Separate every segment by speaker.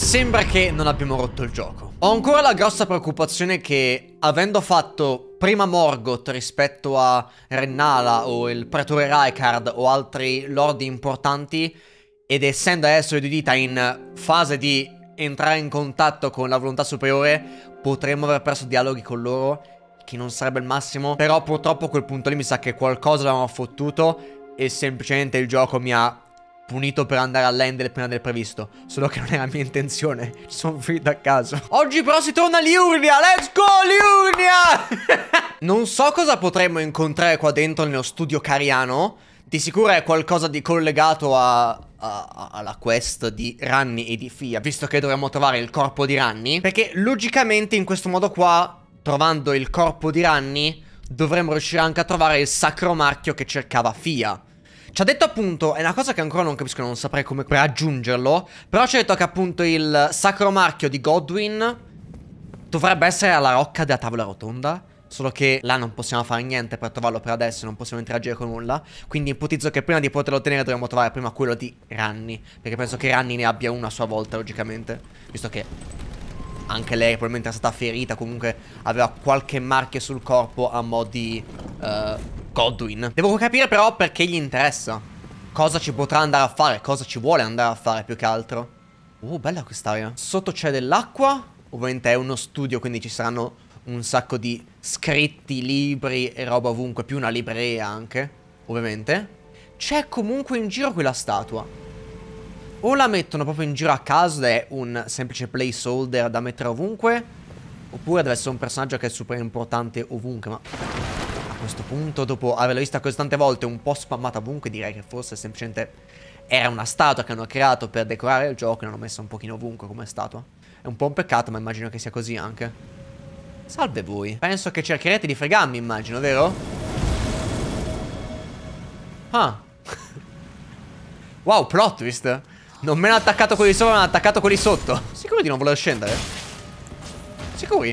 Speaker 1: sembra che non abbiamo rotto il gioco. Ho ancora la grossa preoccupazione che, avendo fatto prima Morgoth rispetto a Rennala o il Pretore Raikard o altri lordi importanti, ed essendo adesso le due dita in fase di entrare in contatto con la volontà superiore, potremmo aver perso dialoghi con loro, che non sarebbe il massimo. Però purtroppo a quel punto lì mi sa che qualcosa l'avevamo fottuto e semplicemente il gioco mi ha punito per andare all'Endel prima del previsto. Solo che non era mia intenzione. Ci sono finito a caso. Oggi però si torna a Liurnia. Let's go Liurnia. Non so cosa potremmo incontrare qua dentro nello studio cariano. Di sicuro è qualcosa di collegato alla quest di Ranni e di Fia, visto che dovremmo trovare il corpo di Ranni. Perché logicamente in questo modo qua, trovando il corpo di Ranni, dovremmo riuscire anche a trovare il sacro marchio che cercava Fia. Ci ha detto appunto, è una cosa che ancora non capisco, non saprei come raggiungerlo, però ci ha detto che appunto il sacro marchio di Godwyn dovrebbe essere alla rocca della tavola rotonda. Solo che là non possiamo fare niente per trovarlo per adesso, non possiamo interagire con nulla. Quindi ipotizzo che prima di poterlo ottenere dovremmo trovare prima quello di Ranni, perché penso che Ranni ne abbia una a sua volta, logicamente, visto che anche lei probabilmente è stata ferita, comunque aveva qualche marchio sul corpo a mo' di Godwyn. Devo capire però perché gli interessa, cosa ci potrà andare a fare, cosa ci vuole andare a fare più che altro. Bella quest'area. Sotto c'è dell'acqua, ovviamente è uno studio, quindi ci saranno un sacco di scritti, libri e roba ovunque, più una libreria anche, ovviamente. C'è comunque in giro quella statua. O la mettono proprio in giro a caso ed è un semplice placeholder da mettere ovunque, oppure deve essere un personaggio che è super importante ovunque. Ma a questo punto, dopo averla vista così tante volte, un po' spammata ovunque, direi che forse semplicemente era una statua che hanno creato per decorare il gioco e l'hanno messa un pochino ovunque come statua. È un po' un peccato, ma immagino che sia così anche. Salve voi. Penso che cercherete di fregarmi, immagino, vero? Ah. Wow, plot twist. Non me ne ha attaccato quelli sopra, me ne ha attaccato quelli sotto. Sicuri di non voler scendere? Sicuri?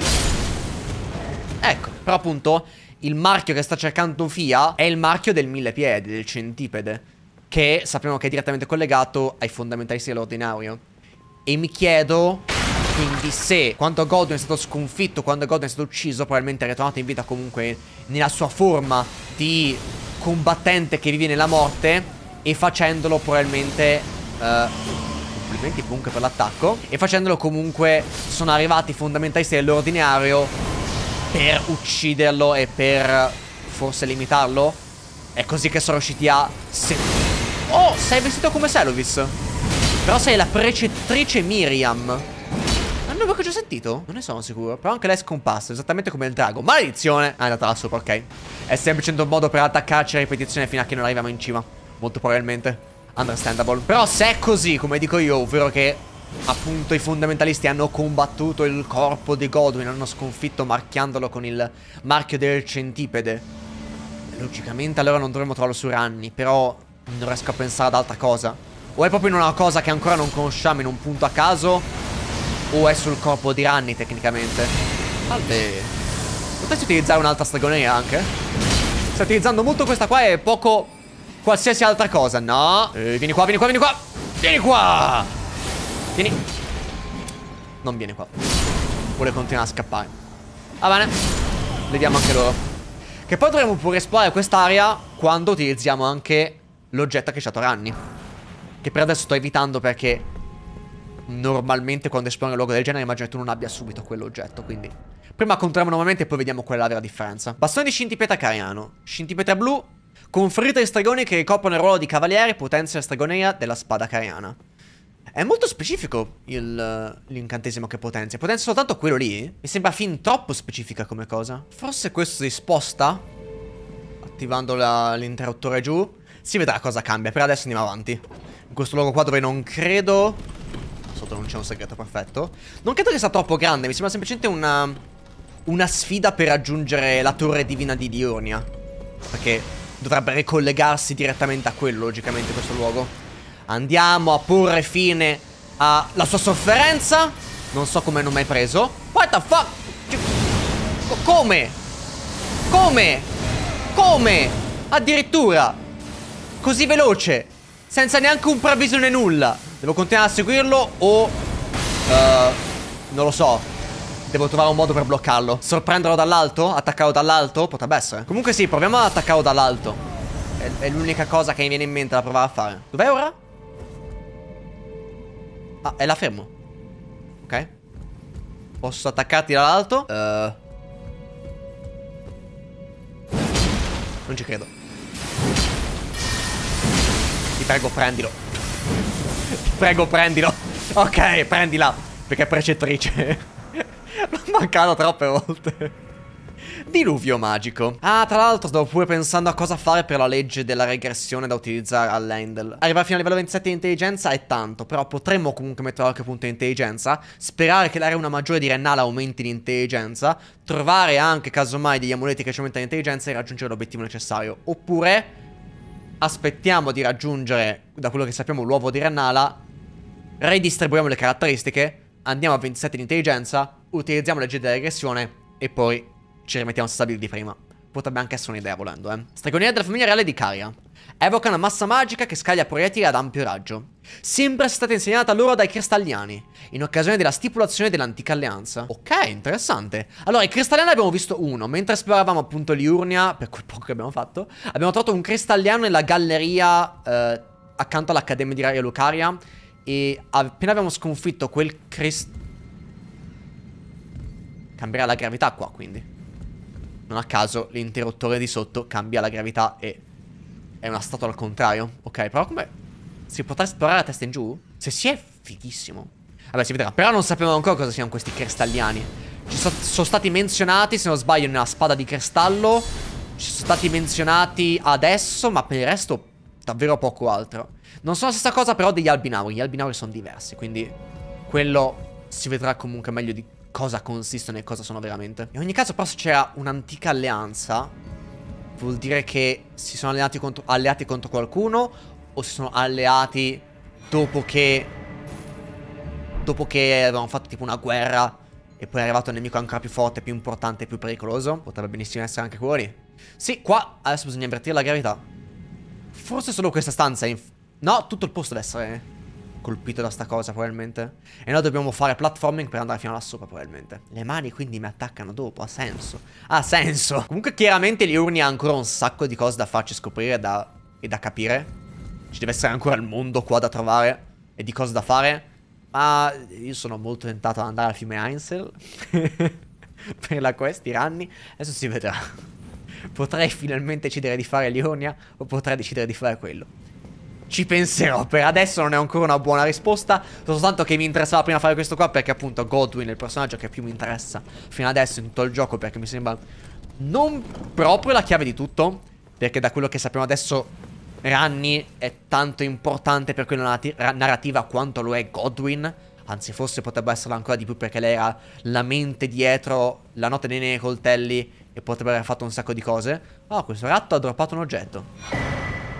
Speaker 1: Ecco, però appunto il marchio che sta cercando Fia è il marchio del mille piedi, del centipede, che sappiamo che è direttamente collegato ai fondamentalisti dell'ordinario. E mi chiedo quindi se, quando Godwyn è stato sconfitto, quando Godwyn è stato ucciso, probabilmente è ritornato in vita comunque nella sua forma di combattente che vive nella morte, e facendolo probabilmente complimenti comunque per l'attacco, e facendolo comunque sono arrivati i fondamentalisti dell'ordinario per ucciderlo e per forse limitarlo. È così che sono riusciti a... Oh, sei vestito come Seluvis, però sei la precettrice Miriam. Hanno che ho già sentito? Non ne sono sicuro. Però anche lei è scomparsa, esattamente come il drago. Maledizione! Ah, è andata là sopra, ok. È semplicemente un modo per attaccarci a ripetizione fino a che non arriviamo in cima. Molto probabilmente. Understandable. Però se è così, come dico io, ovvero che appunto i fondamentalisti hanno combattuto il corpo di Godwyn, hanno sconfitto marchiandolo con il marchio del centipede, logicamente allora non dovremmo trovarlo su Ranni. Però non riesco a pensare ad altra cosa. O è proprio in una cosa che ancora non conosciamo, in un punto a caso, o è sul corpo di Ranni tecnicamente. Salve. Potresti utilizzare un'altra stregoneria anche? Stai utilizzando molto questa qua e poco qualsiasi altra cosa. No. Vieni qua, vieni qua, vieni qua. Vieni qua. Vieni. Non vieni qua. Vuole continuare a scappare. Va bene. Vediamo anche loro. Che poi dovremmo pure esplorare quest'area quando utilizziamo anche l'oggetto che ci ha dato Ranni, che per adesso sto evitando perché normalmente quando esplori un luogo del genere immagino che tu non abbia subito quell'oggetto. Quindi prima controlliamo normalmente e poi vediamo qual è la vera differenza. Bastone di scintipietra cariano. Scintipietra blu. Conferita ai stregoni che ricoprono il ruolo di cavaliere, potenzia la stregoneria della spada cariana. È molto specifico l'incantesimo che potenzia. Potenzia soltanto quello lì? Mi sembra fin troppo specifica come cosa. Forse questo si sposta attivando l'interruttore giù. Si vedrà cosa cambia. Per adesso andiamo avanti. In questo luogo qua dove non credo... Sotto non c'è un segreto, perfetto. Non credo che sia troppo grande. Mi sembra semplicemente una sfida per raggiungere la torre divina di Liurnia, perché dovrebbe ricollegarsi direttamente a quello, logicamente, questo luogo. Andiamo a porre fine alla sua sofferenza. Non so come non mi hai preso. What the fuck? Come? Come? Come? Addirittura così veloce, senza neanche un preavviso né nulla. Devo continuare a seguirlo o Non lo so. Devo trovare un modo per bloccarlo. Sorprenderlo dall'alto? Attaccarlo dall'alto? Potrebbe essere. Comunque sì, proviamo ad attaccarlo dall'alto. È l'unica cosa che mi viene in mente da provare a fare. Dov'è ora? Ah, è là fermo. Ok. Posso attaccarti dall'alto? Non ci credo. Ti prego, prendilo. Ti prego, prendilo. Ok, prendila. Perché è precettrice. L'ho mancato troppe volte. Diluvio magico. Ah, tra l'altro stavo pure pensando a cosa fare per la legge della regressione da utilizzare all'Handle. Arrivare fino a livello 27 di intelligenza è tanto, però potremmo comunque mettere qualche punto di intelligenza, sperare che l'area 1 maggiore di Rennala aumenti l'intelligenza, trovare anche casomai degli amuleti che ci aumentano l'intelligenza e raggiungere l'obiettivo necessario. Oppure aspettiamo di raggiungere, da quello che sappiamo, l'uovo di Rennala, redistribuiamo le caratteristiche, andiamo a 27 di intelligenza, utilizziamo la legge della regressione e poi ci rimettiamo stabili di prima. Potrebbe anche essere un'idea volendo, Stregoneria della famiglia reale di Caria. Evoca una massa magica che scaglia proiettili ad ampio raggio. Sembra sia stata insegnata loro dai cristalliani, in occasione della stipulazione dell'antica alleanza. Ok, interessante. Allora, i cristalliani abbiamo visto uno. Mentre esploravamo appunto Liurnia, per quel poco che abbiamo fatto, abbiamo trovato un cristalliano nella galleria accanto all'Accademia di Raia Lucaria. E appena abbiamo sconfitto quel cambierà la gravità qua, quindi. Non a caso l'interruttore di sotto cambia la gravità e è una statua al contrario. Ok, però come si potrà esplorare a testa in giù? Se si è fighissimo. Vabbè, si vedrà. Però non sappiamo ancora cosa siano questi cristalliani. Sono stati menzionati, se non sbaglio, nella spada di cristallo. Ci sono stati menzionati adesso, ma per il resto davvero poco altro. Non sono la stessa cosa però degli albinauri. Gli albinauri sono diversi, quindi quello si vedrà comunque meglio di cosa consistono e cosa sono veramente. In ogni caso però se c'era un'antica alleanza, vuol dire che si sono alleati contro qualcuno, o si sono alleati dopo che avevano fatto tipo una guerra e poi è arrivato un nemico ancora più forte, più importante e più pericoloso. Potrebbe benissimo essere anche quello lì. Sì, qua adesso bisogna invertire la gravità. Forse solo questa stanza no, tutto il posto deve essere colpito da sta cosa probabilmente. E noi dobbiamo fare platforming per andare fino là sopra probabilmente. Le mani quindi mi attaccano dopo. Ha senso. Ha senso. Comunque chiaramente Liurnia ha ancora un sacco di cose da farci scoprire e da capire. Ci deve essere ancora il mondo qua da trovare e di cose da fare. Ma io sono molto tentato ad andare al fiume Ainsel per la quest, tiranni. Adesso si vedrà. Potrei finalmente decidere di fare Liurnia o potrei decidere di fare quello. Ci penserò, per adesso non è ancora una buona risposta. Soltanto che mi interessava prima fare questo qua perché appunto Godwyn è il personaggio che più mi interessa fino adesso in tutto il gioco, perché mi sembra non proprio la chiave di tutto, perché da quello che sappiamo adesso Ranni è tanto importante per quella narrativa quanto lo è Godwyn. Anzi forse potrebbe esserlo ancora di più, perché lei era la mente dietro la notte dei nei coltelli e potrebbe aver fatto un sacco di cose. Oh, questo ratto ha droppato un oggetto.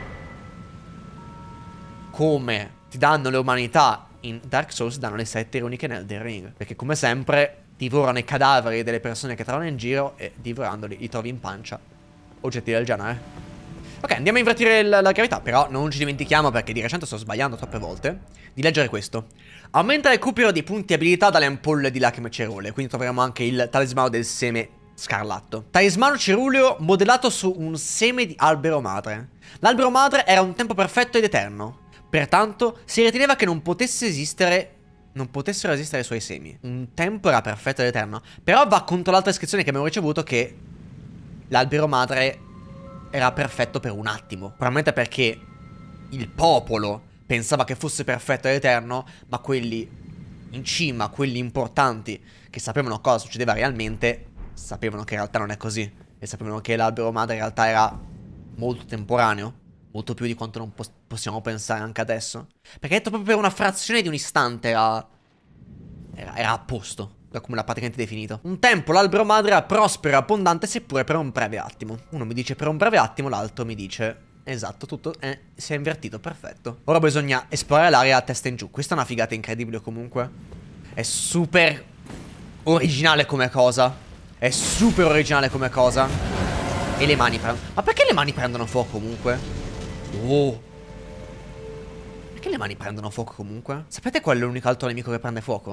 Speaker 1: Come ti danno le umanità in Dark Souls, danno le 7 runiche nel Elden Ring. Perché come sempre divorano i cadaveri delle persone che trovano in giro e divorandoli li trovi in pancia. Oggetti del genere. Ok, andiamo a invertire la gravità. Però non ci dimentichiamo, perché di recente sto sbagliando troppe volte, di leggere questo. Aumenta il recupero di punti abilità dalle ampolle di lacrime cerulee. Quindi troveremo anche il talismano del seme scarlatto. Talismano ceruleo modellato su un seme di albero madre. L'albero madre era un tempo perfetto ed eterno. Pertanto si riteneva che non potessero esistere i suoi semi. Un tempo era perfetto ed eterno. Però va contro l'altra descrizione che abbiamo ricevuto, che l'albero madre era perfetto per un attimo. Probabilmente perché il popolo pensava che fosse perfetto ed eterno, ma quelli in cima, quelli importanti, che sapevano cosa succedeva realmente, sapevano che in realtà non è così. E sapevano che l'albero madre in realtà era molto temporaneo. Molto più di quanto non possiamo pensare anche adesso. Perché detto proprio per una frazione di un istante era a posto, da come l'ha praticamente definito. Un tempo l'albero madre era prospero e abbondante, seppure per un breve attimo. Uno mi dice per un breve attimo, l'altro mi dice esatto, tutto si è invertito, perfetto. Ora bisogna esplorare l'area a testa in giù. Questa è una figata incredibile comunque. È super originale come cosa. È super originale come cosa. E le mani prendono... Ma perché le mani prendono fuoco comunque? Oh. Perché le mani prendono fuoco comunque? Sapete qual è l'unico altro nemico che prende fuoco?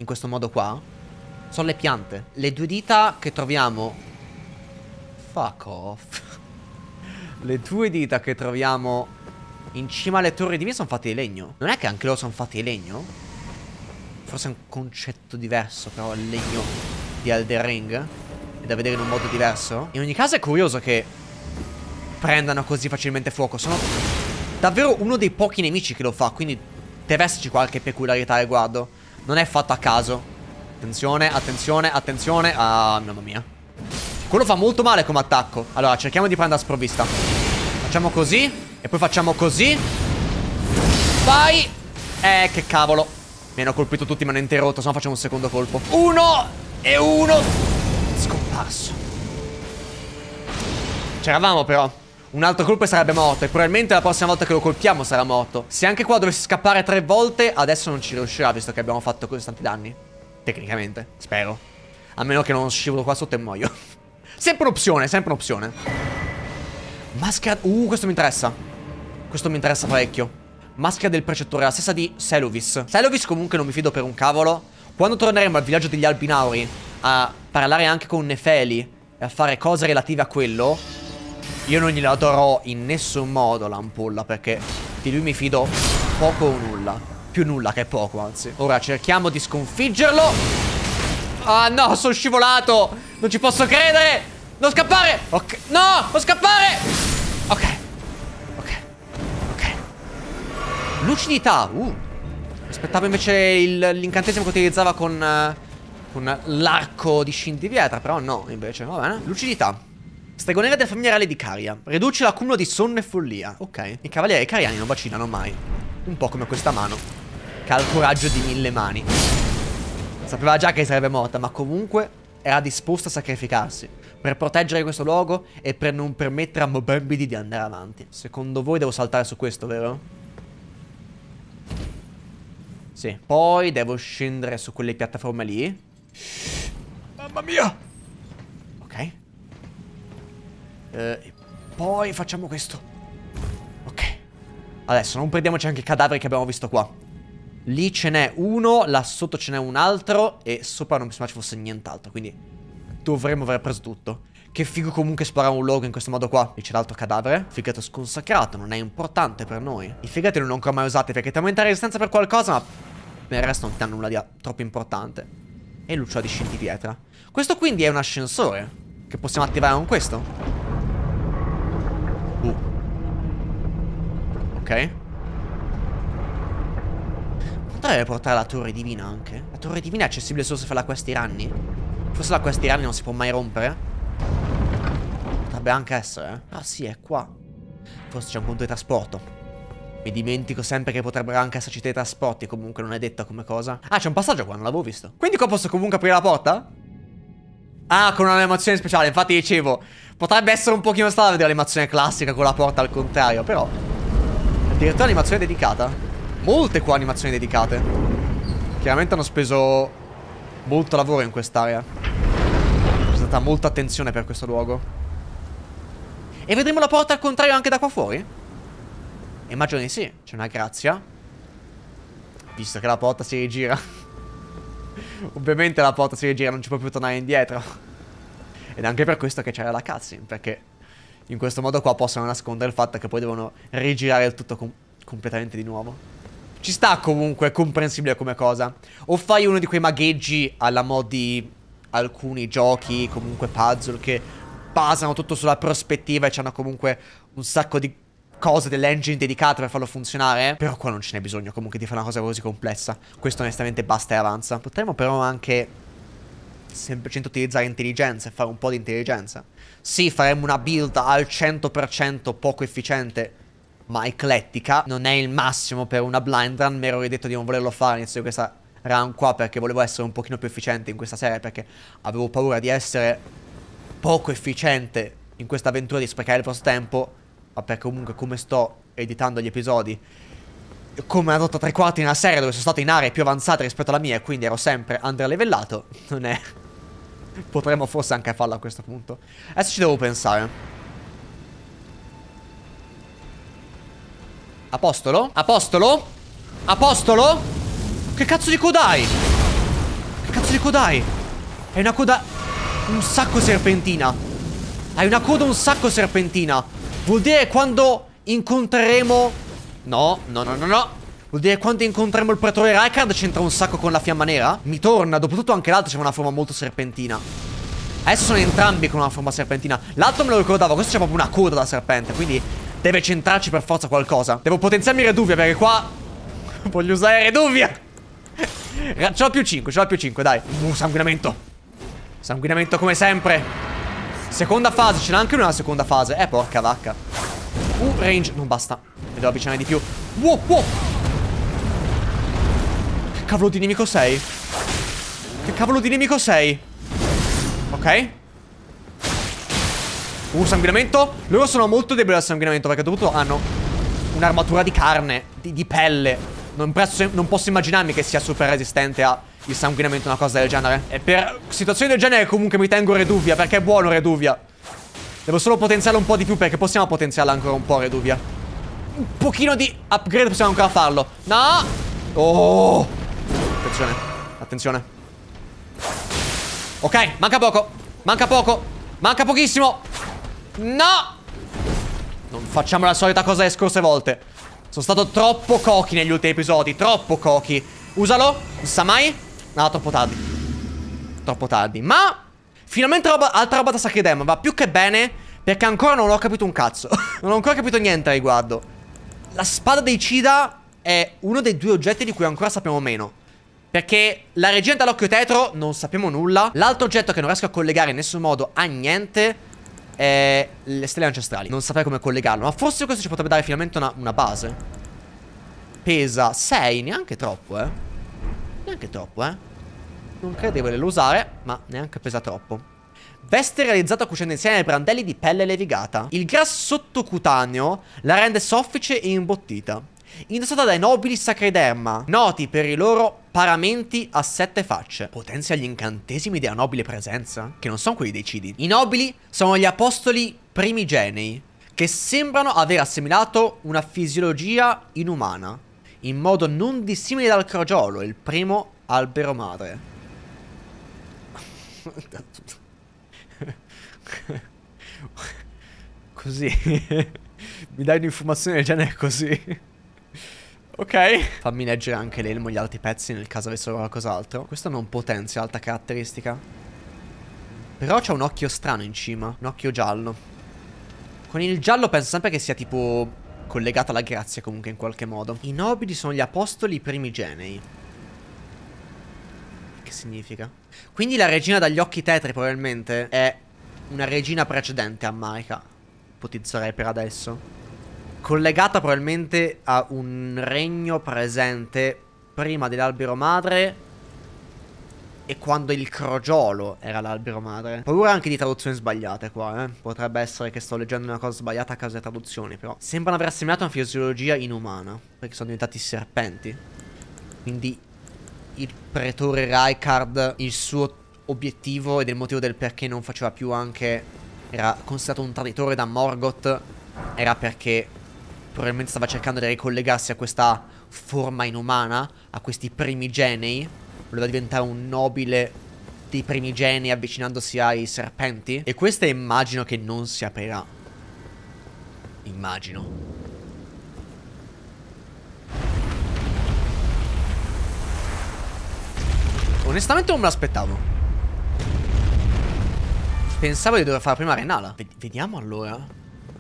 Speaker 1: in questo modo qua sono le piante. Le 2 dita che troviamo... Fuck off. Le 2 dita che troviamo in cima alle torri divine sono fatte di legno. Non è che anche loro sono fatti di legno? Forse è un concetto diverso, però il legno di Elden Ring è da vedere in un modo diverso. In ogni caso è curioso che prendano così facilmente fuoco. Sono davvero uno dei pochi nemici che lo fa, quindi deve esserci qualche peculiarità a riguardo. Non è fatto a caso. Attenzione, attenzione, attenzione. Ah, mamma mia. Quello fa molto male come attacco. Allora, cerchiamo di prendere a sprovvista. Facciamo così e poi facciamo così. Vai. Che cavolo. Mi hanno colpito tutti, mi hanno interrotto. Se no facciamo un secondo colpo. 1 e 1. Scomparso. C'eravamo però. Un altro colpo e sarebbe morto. E probabilmente la prossima volta che lo colpiamo sarà morto. Se anche qua dovessi scappare 3 volte, adesso non ci riuscirà, visto che abbiamo fatto così tanti danni. Tecnicamente, spero. A meno che non scivolo qua sotto e muoio. Sempre un'opzione, sempre un'opzione. Maschera... questo mi interessa. Questo mi interessa parecchio. Maschera del precettore, la stessa di Seluvis. Seluvis comunque non mi fido per un cavolo. Quando torneremo al villaggio degli Albinauri a parlare anche con Nefeli e a fare cose relative a quello, io non gliela darò in nessun modo l'ampolla, perché di lui mi fido poco o nulla. Più nulla che poco, anzi. Ora cerchiamo di sconfiggerlo. Ah no, sono scivolato. Non ci posso credere. Non scappare. Ok, no, non scappare. Ok. Ok. Ok. Lucidità. Aspettavo invece l'incantesimo che utilizzava con l'arco di Scinti Pietra. Però no, invece, va bene. Lucidità. Stregonera della famiglia reale di Caria. Riduce l'accumulo di sonno e follia. Ok. I cavalieri cariani non vacillano mai. Un po' come questa mano, che ha il coraggio di 1000 mani. Sapeva già che sarebbe morta, ma comunque era disposta a sacrificarsi per proteggere questo luogo e per non permettere a Mobembidi di andare avanti. Secondo voi devo saltare su questo, vero? Sì. Poi devo scendere su quelle piattaforme lì. Mamma mia! Ok. E poi facciamo questo. Ok. Adesso non perdiamoci anche i cadaveri che abbiamo visto qua. Lì ce n'è uno, là sotto ce n'è un altro e sopra non mi sembra ci fosse nient'altro, quindi dovremmo aver preso tutto. Che figo comunque esplorare un luogo in questo modo qua. Lì c'è l'altro cadavere. Fegato sconsacrato, non è importante per noi. I fegati non li ho ancora mai usati perché ti aumenta la resistenza per qualcosa, ma per il resto non ti danno nulla di troppo importante. E lucciolo di Scinti Pietra. Questo quindi è un ascensore che possiamo attivare con questo. Ok. Potrebbe portare la torre divina anche. La torre divina è accessibile solo se fa la quest tiranni. Forse la quest tiranni non si può mai rompere. Potrebbe anche essere. Ah sì, è qua. Forse c'è un punto di trasporto. Mi dimentico sempre che potrebbero anche esserci dei trasporti. Comunque non è detta come cosa. Ah, c'è un passaggio qua, non l'avevo visto. Quindi qua posso comunque aprire la porta? Ah, con un'animazione speciale. Infatti dicevo, potrebbe essere un pochino strano vedere l'animazione classica con la porta al contrario. Però addirittura animazione dedicata. Molte qua animazioni dedicate. Chiaramente hanno speso molto lavoro in quest'area. C'è stata molta attenzione per questo luogo. E vedremo la porta al contrario anche da qua fuori? Immagino di sì. C'è una grazia. Visto che la porta si rigira. Ovviamente la porta si rigira, non ci può più tornare indietro. Ed è anche per questo che c'era la cutscene, perché in questo modo qua possono nascondere il fatto che poi devono rigirare il tutto completamente di nuovo. Ci sta comunque, è comprensibile come cosa. O fai uno di quei magheggi alla mod di alcuni giochi, comunque puzzle, che basano tutto sulla prospettiva e hanno comunque un sacco di cose dell'engine dedicate per farlo funzionare. Però qua non ce n'è bisogno comunque di fare una cosa così complessa. Questo onestamente basta e avanza. Potremmo però anche semplicemente utilizzare intelligenza e fare un po' di intelligenza. Sì, faremmo una build al 100% poco efficiente, ma eclettica. Non è il massimo per una blind run. Mi ero ridetto di non volerlo fare all'inizio di questa run qua, perché volevo essere un pochino più efficiente in questa serie, perché avevo paura di essere poco efficiente in questa avventura, di sprecare il vostro tempo. Ma perché comunque come sto editando gli episodi, come hanno dato 3/4 in una serie dove sono stato in aree più avanzate rispetto alla mia e quindi ero sempre underlevellato, non è... Potremmo forse anche farlo a questo punto. Adesso ci devo pensare. Apostolo? Apostolo? Apostolo? Che cazzo di codai? Che cazzo di coda hai? È una coda un sacco serpentina. Hai una coda un sacco serpentina. Vuol dire quando incontreremo... No. Vuol dire quando incontreremo il pretore Raikard c'entra un sacco con la fiamma nera? Mi torna. Dopotutto anche l'altro c'è una forma molto serpentina. Adesso sono entrambi con una forma serpentina. L'altro me lo ricordavo. Questo c'è proprio una coda da serpente. Quindi deve centrarci per forza qualcosa. Devo potenziarmi Reduvia perché qua voglio usare Reduvia. Ce l'ho più 5, dai. Sanguinamento. Sanguinamento come sempre. Seconda fase, ce n'è anche una seconda fase. Porca vacca. Range, non basta. Mi devo avvicinare di più. Wow. Che cavolo di nemico sei? Ok. Sanguinamento. Loro sono molto deboli al sanguinamento perché dovuto hanno un'armatura di carne, di pelle. Non posso immaginarmi che sia super resistente al sanguinamento, una cosa del genere. E per situazioni del genere comunque mi tengo Reduvia, perché è buono Reduvia. Devo solo potenziarla un po' di più, perché possiamo potenziarla ancora un po' Reduvia. Un pochino di upgrade possiamo ancora farlo. No. Oh. Attenzione. Ok, manca Manca pochissimo. No. Non facciamo la solita cosa delle scorse volte. Sono stato troppo cocky negli ultimi episodi. Troppo cocky. Usalo. Non sa mai. No, troppo tardi. Ma finalmente altra roba da Sacred va più che bene, perché ancora non ho capito un cazzo. Non ho ancora capito niente a riguardo. La spada dei Cida è uno dei due oggetti di cui ancora sappiamo meno, perché la regina dall'occhio tetro non sappiamo nulla. L'altro oggetto che non riesco a collegare in nessun modo a niente è le stelle ancestrali. Non saprei come collegarlo, ma forse questo ci potrebbe dare finalmente una base. Pesa 6, neanche troppo, Non credevo di usare, ma neanche pesa troppo. Veste realizzata cucendo insieme ai brandelli di pelle levigata. Il grasso sottocutaneo la rende soffice e imbottita. Indossata dai nobili Sacrederma, noti per i loro paramenti a 7 facce. Potenzia gli incantesimi della nobile presenza, che non sono quelli dei Cidi. I nobili sono gli apostoli primigenei, che sembrano aver assimilato una fisiologia inumana, in modo non dissimile dal crogiolo, il primo albero madre. Così mi dai un'informazione del genere così. Ok. Fammi leggere anche l'elmo e gli altri pezzi nel caso avessero qualcos'altro. Questo non potenzia, alta caratteristica. Però c'ha un occhio strano in cima. Un occhio giallo. Con il giallo penso sempre che sia tipo collegato alla grazia comunque in qualche modo. I nobili sono gli apostoli primigenei. Che significa? Quindi la regina dagli occhi tetri probabilmente è una regina precedente a Marika. Ipotizzerei per adesso. Collegata probabilmente a un regno presente prima dell'albero madre e quando il crogiolo era l'albero madre. Paura anche di traduzioni sbagliate qua, Potrebbe essere che sto leggendo una cosa sbagliata a causa delle traduzioni, però sembrano aver assimilato una fisiologia inumana, perché sono diventati serpenti. Quindi il pretore Raikard, il suo obiettivo ed il motivo del perché non faceva più anche... era considerato un traditore da Morgoth, era perché probabilmente stava cercando di ricollegarsi a questa forma inumana, a questi primigenei. Voleva diventare un nobile dei primigenei avvicinandosi ai serpenti. E questa immagino che non si aprirà. Immagino. Onestamente non me l'aspettavo. Pensavo di dover fare prima Renala. Vediamo allora.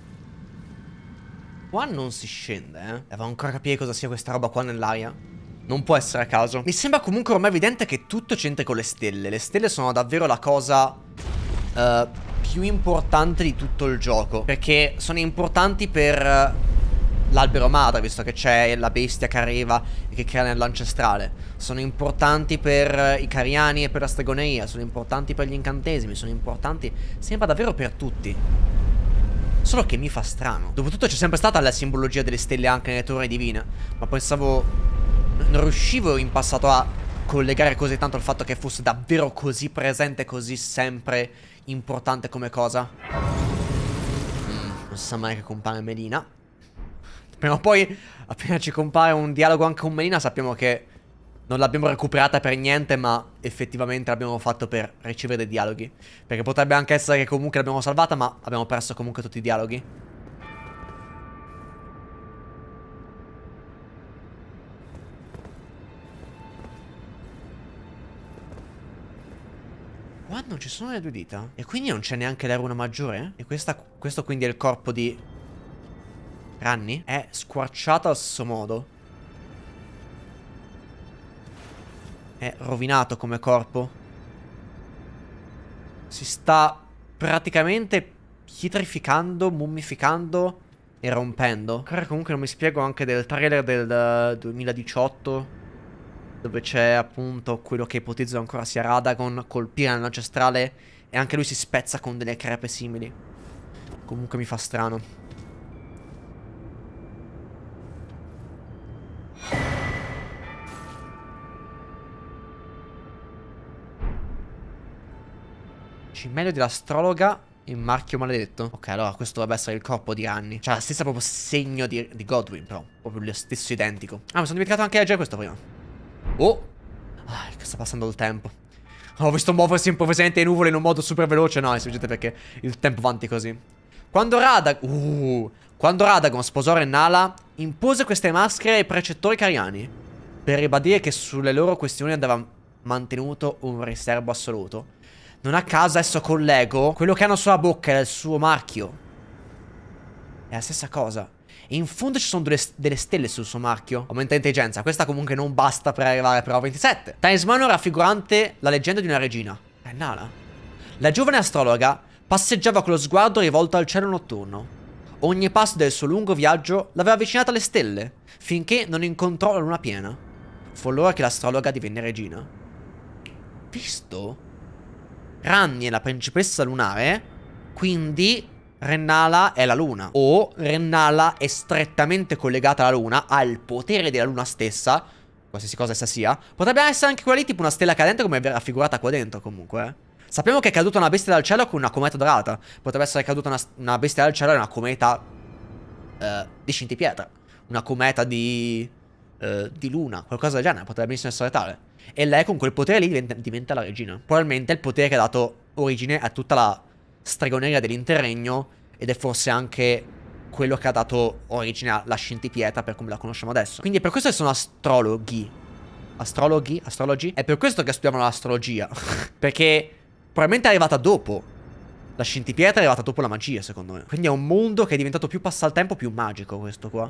Speaker 1: Qua non si scende, Devo ancora capire cosa sia questa roba qua nell'aria. Non può essere a caso. Mi sembra comunque ormai evidente che tutto c'entra con le stelle. Le stelle sono davvero la cosa più importante di tutto il gioco, perché sono importanti per l'albero madre, visto che c'è la bestia che arriva e che crea nell'ancestrale. Sono importanti per i cariani e per la stregoneria. Sono importanti per gli incantesimi. Sono importanti, sembra davvero per tutti. Solo che mi fa strano. Dopotutto c'è sempre stata la simbologia delle stelle anche nelle torri divine, ma pensavo... non riuscivo in passato a collegare così tanto il fatto che fosse davvero così presente, così sempre importante come cosa. Non si sa mai che compare Melina. Prima o poi, appena ci compare un dialogo anche con Melina, sappiamo che Non l'abbiamo recuperata per niente, ma effettivamente l'abbiamo fatto per ricevere dei dialoghi. Perché potrebbe anche essere che comunque l'abbiamo salvata, ma abbiamo perso comunque tutti i dialoghi. Qua non ci sono le 2 dita. E quindi non c'è neanche la runa maggiore? E questo quindi è il corpo di Ranni? È squarciato allo stesso modo. È rovinato come corpo. Si sta praticamente pietrificando, mummificando e rompendo. Ancora comunque non mi spiego anche del trailer del 2018, dove c'è appunto quello che ipotizzo ancora sia Radagon colpire l'ancestrale e anche lui si spezza con delle crepe simili. Comunque mi fa strano. Cimelio dell'astrologa e marchio maledetto. Ok, allora questo dovrebbe essere il corpo di Ranni. Cioè, la stessa proprio segno di Godwyn, però. Proprio lo stesso identico. Ah, mi sono dimenticato anche di leggere questo prima. Oh! Ah, che sta passando il tempo. Ho visto muoversi improvvisamente le nuvole in un modo super veloce. No, è semplicemente perché il tempo va avanti così. Quando Radagon sposò Rennala, impose queste maschere ai precettori cariani, per ribadire che sulle loro questioni andava mantenuto un riserbo assoluto. Non a caso adesso collego quello che hanno sulla bocca è il suo marchio. È la stessa cosa. E in fondo ci sono delle stelle sul suo marchio. Aumenta l'intelligenza. Questa comunque non basta per arrivare però a 27. Talismano raffigurante la leggenda di una regina. Rennala. La giovane astrologa passeggiava con lo sguardo rivolto al cielo notturno. Ogni passo del suo lungo viaggio l'aveva avvicinata alle stelle, finché non incontrò la luna piena. Fu allora che l'astrologa divenne regina. Visto? Ranni è la principessa lunare, quindi Rennala è la luna. O Rennala è strettamente collegata alla luna, ha il potere della luna stessa, qualsiasi cosa essa sia. Potrebbe essere anche quella lì tipo una stella cadente come è raffigurata qua dentro comunque. Sappiamo che è caduta una bestia dal cielo con una cometa dorata. Potrebbe essere caduta una bestia dal cielo e una cometa di scintipietra. Una cometa di luna, qualcosa del genere. Potrebbe benissimo essere tale. E lei con quel potere lì diventa la regina. Probabilmente è il potere che ha dato origine a tutta la stregoneria dell'interregno. Ed è forse anche quello che ha dato origine alla scintipietra per come la conosciamo adesso. Quindi è per questo che sono astrologhi. Astrologi. È per questo che studiamo l'astrologia. Perché probabilmente è arrivata dopo. La scintipietra è arrivata dopo la magia, secondo me. Quindi è un mondo che è diventato più passa il tempo, più magico questo qua.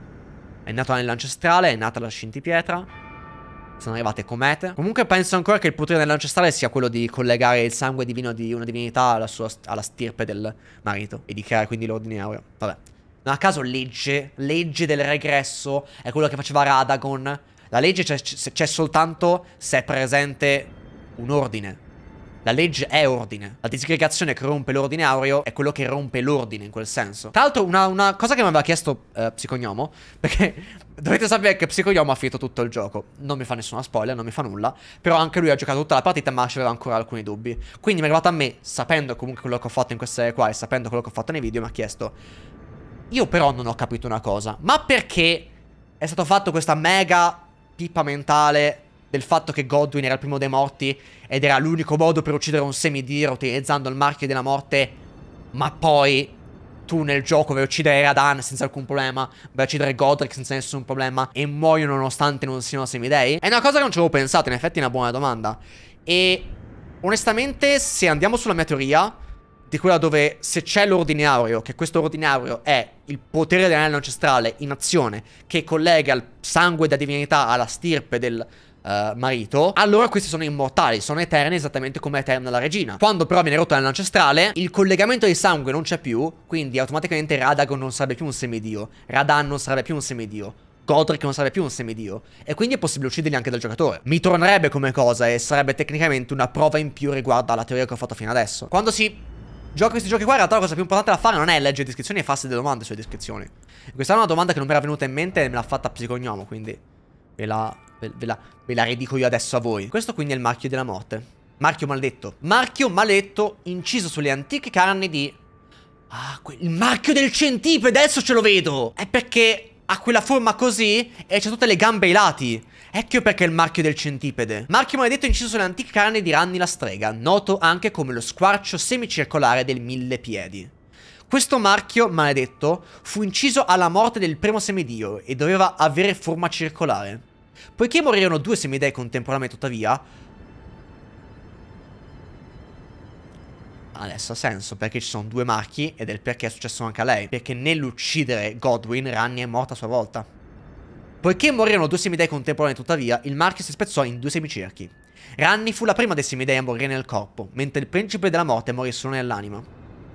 Speaker 1: È nato nell'ancestrale, è nata la scintipietra. Sono arrivate comete. Comunque penso ancora che il potere dell'ancestrale sia quello di collegare il sangue divino di una divinità alla stirpe del marito. E di creare quindi l'ordine aureo. Vabbè. Non a caso legge del regresso è quello che faceva Radagon. La legge c'è soltanto se è presente un ordine. La legge è ordine. La disgregazione che rompe l'ordine aureo è quello che rompe l'ordine in quel senso. Tra l'altro una cosa che mi aveva chiesto Psicognomo, perché dovete sapere che Psicognomo ha finito tutto il gioco. Non mi fa nessuna spoiler, non mi fa nulla. Però anche lui ha giocato tutta la partita ma aveva ancora alcuni dubbi. Quindi mi è arrivato a me, sapendo comunque quello che ho fatto in queste qua e sapendo quello che ho fatto nei video, mi ha chiesto: io però non ho capito una cosa, ma perché è stato fatto questa mega pippa mentale del fatto che Godwyn era il primo dei morti ed era l'unico modo per uccidere un semidio utilizzando il marchio della morte, ma poi tu nel gioco vai a uccidere Radan senza alcun problema, vai a uccidere Godric senza nessun problema e muoiono nonostante non siano semidei? È una cosa che non ci avevo pensato, in effetti è una buona domanda. E onestamente, se andiamo sulla mia teoria, di quella dove se c'è l'ordine aureo, che questo ordine aureo è il potere dell'anello ancestrale in azione che collega il sangue da divinità alla stirpe del marito, allora questi sono immortali, sono eterni esattamente come è eterna la regina. Quando però viene rotto l'anello ancestrale, il collegamento di sangue non c'è più, quindi automaticamente Radagon non sarebbe più un semidio, Radan non sarebbe più un semidio, Godric non sarebbe più un semidio, e quindi è possibile ucciderli anche dal giocatore. Mi tornerebbe come cosa e sarebbe tecnicamente una prova in più riguardo alla teoria che ho fatto fino adesso. Quando si gioca questi giochi qua, in realtà la cosa più importante da fare non è leggere descrizioni e farsi delle domande sulle descrizioni. E questa è una domanda che non mi era venuta in mente e me l'ha fatta Psicognomo, quindi ve la ridico io adesso a voi. Questo quindi è il marchio della morte. Marchio maledetto. Marchio maledetto inciso sulle antiche carni di... Ah, il marchio del centipede, adesso ce lo vedo. È perché ha quella forma così e c'ha tutte le gambe ai lati. Ecco perché è il marchio del centipede. Marchio maledetto inciso sulle antiche carni di Ranni la strega, noto anche come lo squarcio semicircolare del 1000 piedi. Questo marchio maledetto fu inciso alla morte del primo semidio e doveva avere forma circolare. Poiché morirono 2 semidei contemporaneamente, tuttavia, adesso ha senso perché ci sono 2 marchi ed è il perché è successo anche a lei. Perché nell'uccidere Godwyn, Ranni è morta a sua volta. Poiché morirono 2 semidei contemporaneamente, tuttavia, il marchio si spezzò in 2 semicerchi. Ranni fu la prima dei semidei a morire nel corpo, mentre il principe della morte morì solo nell'anima.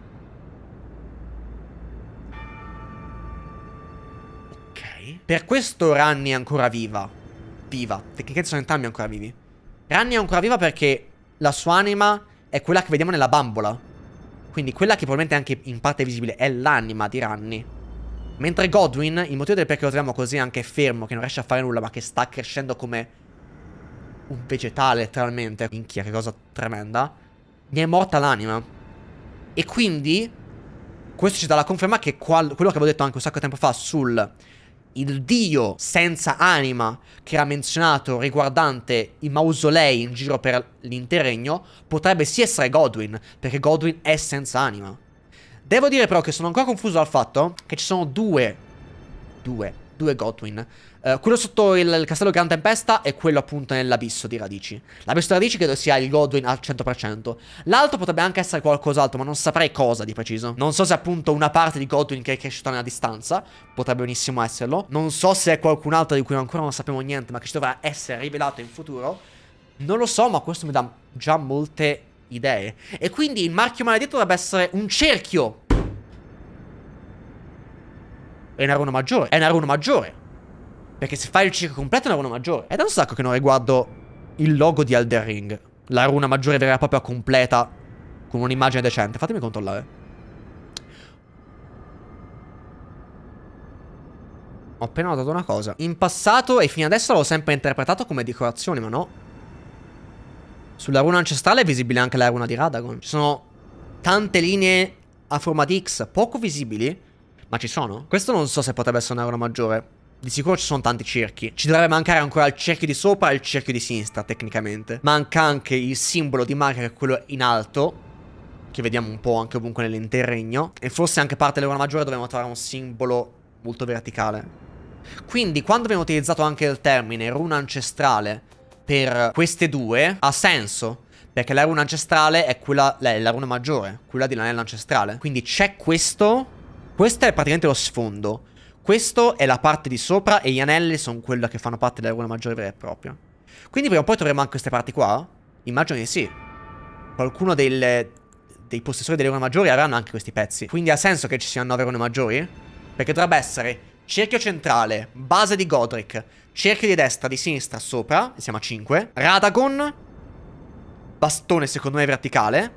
Speaker 1: Per questo Ranni è ancora viva. Perché sono entrambi ancora vivi. Ranni è ancora viva perché la sua anima è quella che vediamo nella bambola. Quindi quella che probabilmente è anche in parte visibile è l'anima di Ranni. Mentre Godwyn, il motivo del perché lo troviamo così anche fermo, che non riesce a fare nulla, ma che sta crescendo come un vegetale letteralmente. Minchia, che cosa tremenda. Gli è morta l'anima. E quindi questo ci dà la conferma che quello che avevo detto anche un sacco di tempo fa sul il dio senza anima che era menzionato riguardante i mausolei in giro per l'intero regno potrebbe sì essere Godwyn, perché Godwyn è senza anima. Devo dire però che sono ancora confuso dal fatto che ci sono due Godwyn. Quello sotto il castello Gran Tempesta e quello appunto nell'abisso di Radici. L'abisso di Radici credo sia il Godwyn al 100%. L'altro potrebbe anche essere qualcos'altro, ma non saprei cosa di preciso. Non so se appunto una parte di Godwyn che è cresciuta nella distanza, potrebbe benissimo esserlo. Non so se è qualcun altro di cui ancora non sappiamo niente, ma che ci dovrà essere rivelato in futuro. Non lo so, ma questo mi dà già molte idee. E quindi il marchio maledetto dovrebbe essere un cerchio. È una runa maggiore. È una runa maggiore. Perché se fai il cerchio completo è una runa maggiore. È da un sacco che non riguardo il logo di Elden Ring. La runa maggiore vera e propria completa, con un'immagine decente. Fatemi controllare. Ho appena notato una cosa. In passato e fino adesso l'ho sempre interpretato come decorazione, ma no. Sulla runa ancestrale è visibile anche la runa di Radagon. Ci sono tante linee a forma di X, poco visibili, ma ci sono. Questo non so se potrebbe essere una runa maggiore. Di sicuro ci sono tanti cerchi. Ci dovrebbe mancare ancora il cerchio di sopra e il cerchio di sinistra, tecnicamente. Manca anche il simbolo di marca, che è quello in alto, che vediamo un po' anche ovunque nell'intero regno. E forse anche parte della runa maggiore dovremmo trovare un simbolo molto verticale. Quindi quando viene utilizzato anche il termine runa ancestrale per queste due, ha senso. Perché la runa ancestrale è quella, la runa maggiore, quella dell'anello ancestrale. Quindi c'è questo. Questo è praticamente lo sfondo. Questo è la parte di sopra e gli anelli sono quella che fanno parte della runa maggiore vera e propria. Quindi prima o poi troveremo anche queste parti qua? Immagino di sì. Qualcuno dei possessori delle rune maggiori avranno anche questi pezzi. Quindi ha senso che ci siano 9 rune maggiori? Perché dovrebbe essere cerchio centrale, base di Godric, cerchio di destra, di sinistra, sopra, e siamo a 5. Radagon, bastone secondo me verticale,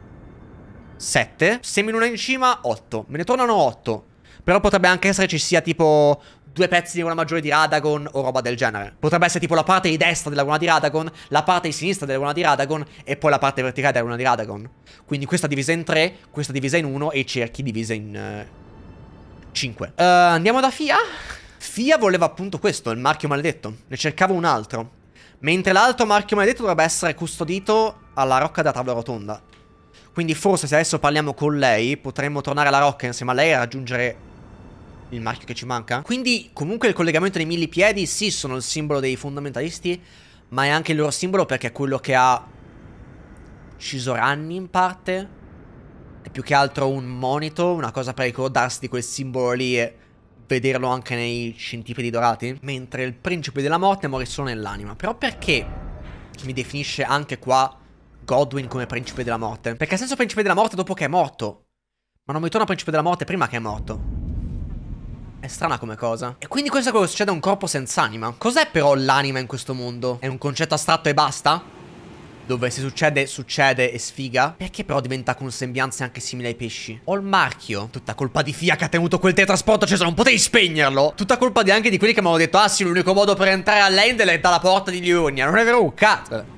Speaker 1: 7. Semiluna in cima, 8. Me ne tornano 8. Però potrebbe anche essere ci sia tipo 2 pezzi di runa maggiore di Radagon o roba del genere. Potrebbe essere tipo la parte di destra della runa di Radagon, la parte di sinistra della runa di Radagon e poi la parte verticale della runa di Radagon. Quindi questa divisa in 3, questa divisa in 1 e i cerchi divisa in 5. Andiamo da Fia. Fia voleva appunto questo, il marchio maledetto. Ne cercava un altro. Mentre l'altro marchio maledetto dovrebbe essere custodito alla rocca della tavola rotonda. Quindi forse se adesso parliamo con lei potremmo tornare alla rocca insieme a lei e raggiungere il marchio che ci manca. Quindi comunque il collegamento dei 1000 piedi sì sono il simbolo dei fondamentalisti, ma è anche il loro simbolo perché è quello che ha ucciso Ranni in parte. È più che altro un monito, una cosa per ricordarsi di quel simbolo lì e vederlo anche nei centipedi dorati. Mentre il principe della morte muore solo nell'anima. Però perché mi definisce anche qua Godwyn come principe della morte? Perché ha senso principe della morte dopo che è morto, ma non mi torna principe della morte prima che è morto. È strana come cosa. E quindi questo è quello che succede a un corpo senza anima. Cos'è però l'anima in questo mondo? È un concetto astratto e basta? Dove se succede, succede e sfiga? Perché però diventa con sembianze anche simili ai pesci? Ho il marchio. Tutta colpa di Fia che ha tenuto quel teletrasporto acceso, non potevi spegnerlo. Tutta colpa anche di quelli che mi hanno detto: ah sì, l'unico modo per entrare all'Endel è dalla porta di Liurnia. Non è vero un cazzo.